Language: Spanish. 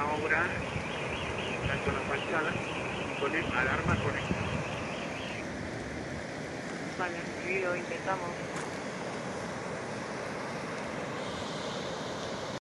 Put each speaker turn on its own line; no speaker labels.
una obra tanto la fachada con el alarma conectada.
Vale, recibido, intentamos.